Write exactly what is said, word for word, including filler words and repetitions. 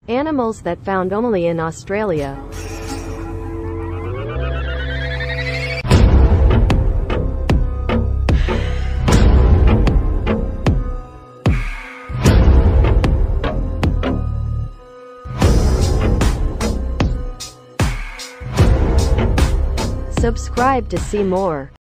Animals that found only in Australia. Subscribe to see more.